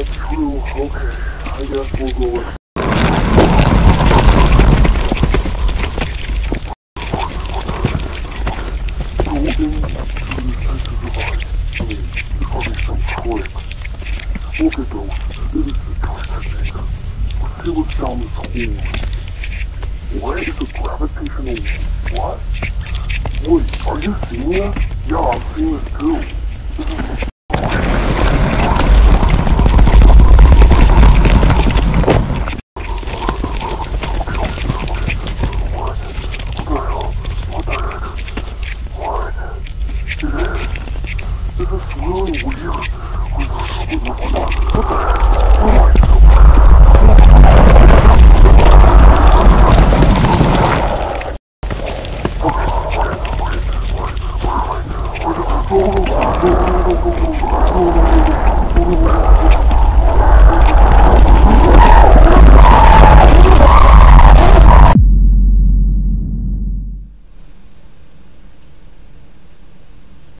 that's true. Okay, I guess we'll go with... Go into this picture device. I mean, there's probably some tricks. Look at those. It is the trick technique. Let's see what's down this hole. Why is a gravitational... What? Wait, are you seeing this? Yeah, I'm seeing this too. This is... This is really weird. What the heck?